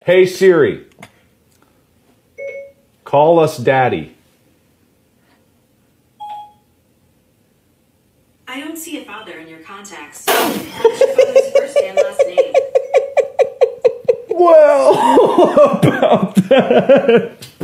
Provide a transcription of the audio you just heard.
Hey Siri, call us daddy. I don't see a father in your contacts. What's your father's first and last name? Well, about that.